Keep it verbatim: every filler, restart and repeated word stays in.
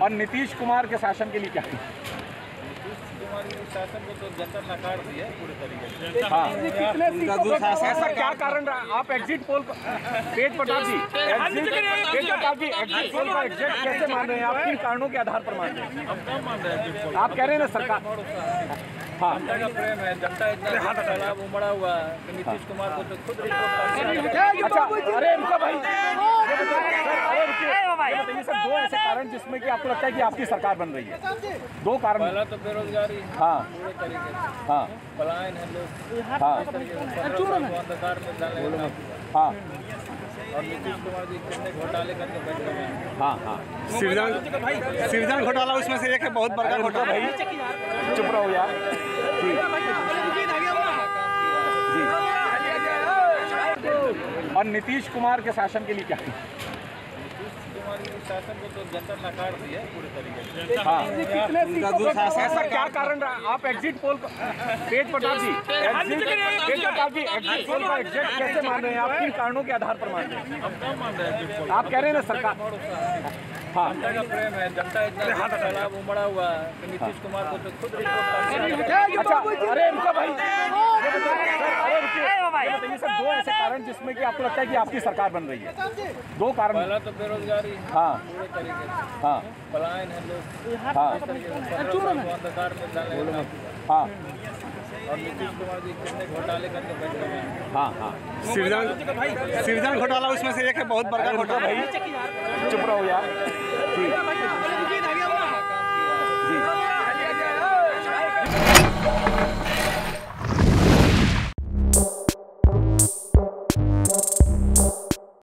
और नीतीश कुमार के शासन के लिए क्या है? शासन को तो जनता नकार दी है पूरे तरीके से। हाँ, ऐसा क्या कारण रहा? आप एग्जिट पोल पेज पर डाल दी, पेज पर डाल दी, एग्जिट पोल का एग्जिट कैसे मान रहे हैं आप? किन कारणों के आधार पर मान रहे हैं? हम कब मान रहे हैं? आप कह रहे हैं ना सरकार, हाँ, जनता का प्रेम है, जनता इतना तालाब उमड़ा हुआ है कि नीतीश कुमार को तो खुद रिपोर्ट। अच्छा, अरे इनका भाई, ये बताइए सर, दो ऐसे कारण जिसमें कि आपको लगता है कि आपकी सरकार बन रही है, दो कारण। पहला तो बेरोजगारी, हाँ, पूरे तरीके से, हाँ, पलायन है लोग, हाँ, अंधकार में डाले, हाँ, और नीतीश कुमार जी कितने घोटाले करके बैठ गए हैं। हाँ, हाँ, संविधान संविधान घोटाला उसमें से एक है, बहुत बड़ा घोटाला। भाई चुप रहो यार। जी जी। और नीतीश कुमार के शासन के लिए क्या है? शासन को तो जनता नकार दी है पूरे तरीके से। हाँ, ऐसा क्या कारण रहा? आप एग्जिट पोल पेज पर डाल दी, पेज पर डाल दी, एग्जिट पोल का एग्जिट कैसे मान रहे हैं आप? किन कारणों के आधार पर मान रहे हैं? हम कब मान रहे हैं? आप कह रहे हैं ना सरकार, हाँ, जनता का प्रेम है, जनता इतना तालाब उमड़ा हुआ है कि नीतीश कुमार को तो खुद रिपोर्ट। अच्छा, अरे इनका भाई, ये बताइए सर, दो ऐसे कारण जिसमें कि आपको लगता है कि आपकी सरकार बन रही है, दो कारण। पहला तो बेरोजगारी, हाँ, पूरे तरीके से, हाँ, पलायन है लोग, हाँ, अंधकार में डाले, हाँ, और नीतीश कुमार जी कितने घोटाले करके बैठ गए हैं। हाँ, हाँ, संविधान संविधान घोटाला उसमें से एक है, बहुत बड़ा घोटाला। भाई चुप रहो यार। जी।